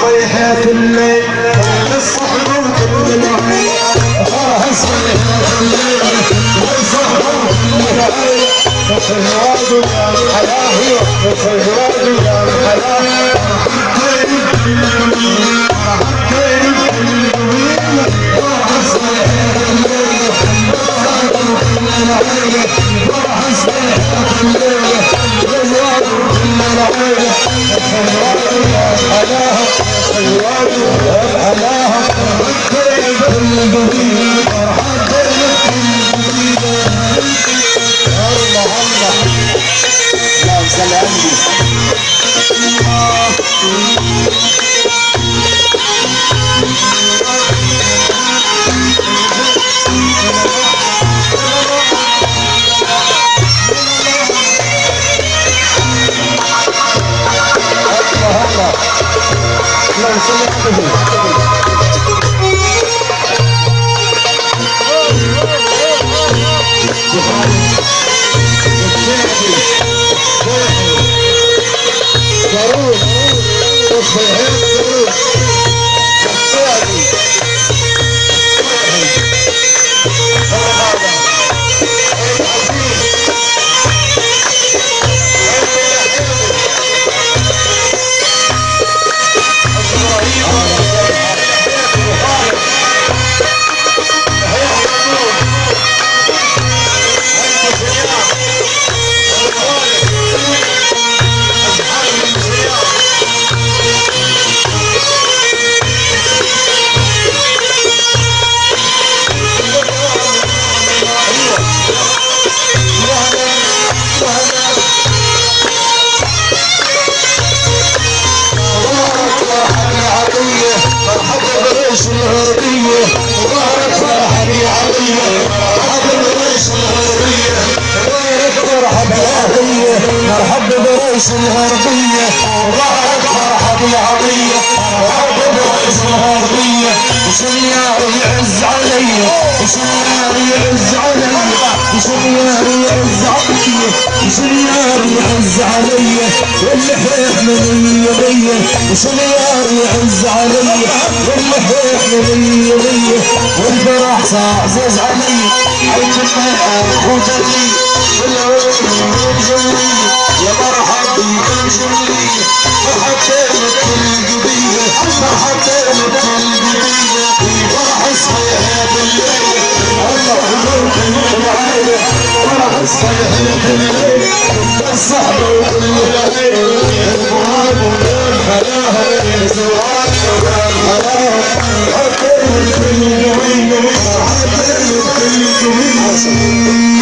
صيحة الليل الصحب وكل العين صيحة الليل الصحب وكل العين فصياد يا الحياة فصياد يا الحياة حكينا بكل قويمة فرح صيحة الليل الصحب وكل العين فرح صيحة الليل فصياد وكل العين فصياد يا الحياة صياد يا الحياة حكينا بكل قويمة فرحتنا بكل قويمة الله الله اللهم صل على مرحبا برئيس الغربية وظهرت فرحة العطية مرحبا برئيس الغربية وشنيار يعز علي وشنيار يعز علي وشنيار يعز علي وشنيار يعز علي واللحيح من يمية وشنيار يعز علي واللحيح من يمية والفرح صعزز علي عيش الخير خوتلي يا مرحبا بكل جميل فرحتين بكل قبيلة فرحتين بكل قبيلة فرح صيحة الليل الله يموت العيلة فرح صيحة الليل الصحبة وكل العيلة المراد والحلاوة الزواج والحلاوة فرحتين بكل قبيلة فرحتين بكل قبيلة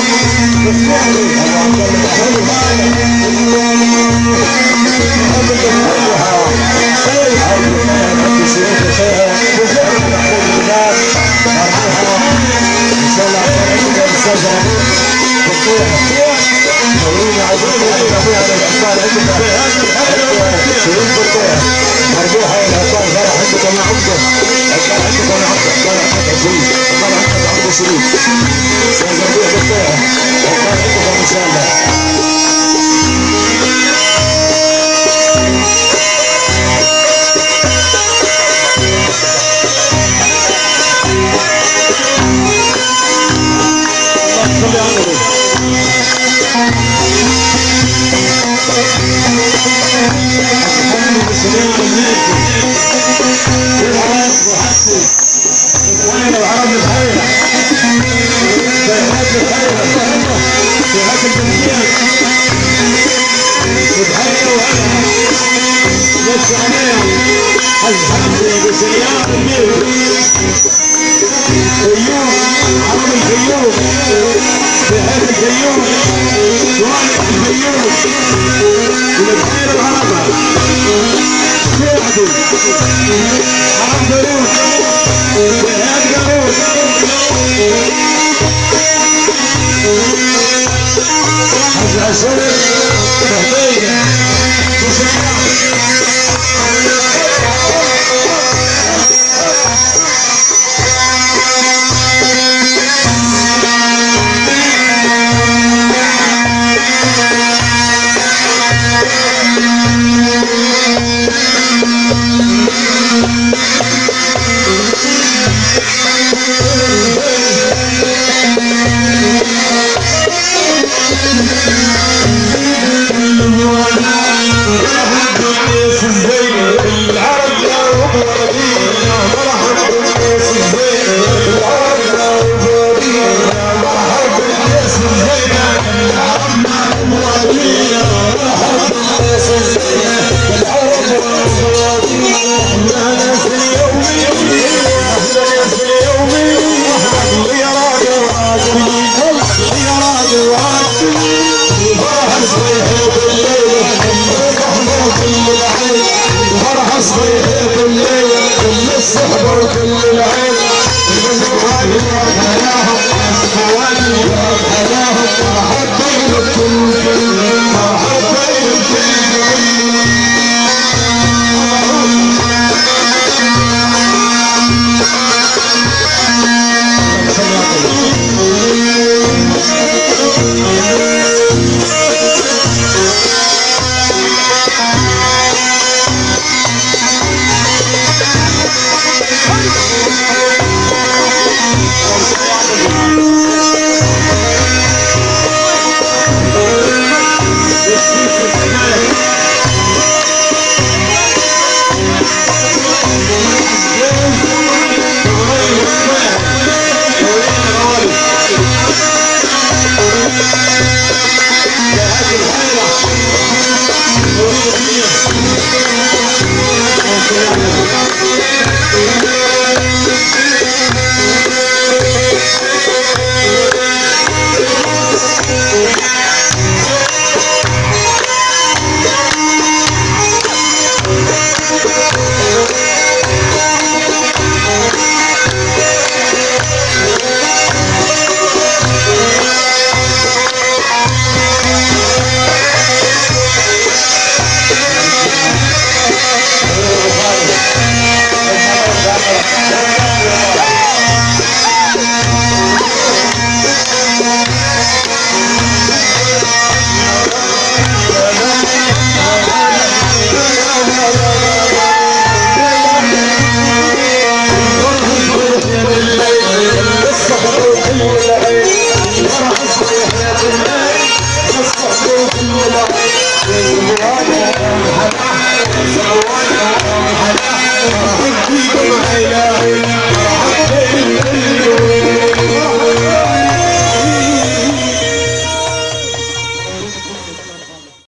صيحة الليل كل الصحبة وكل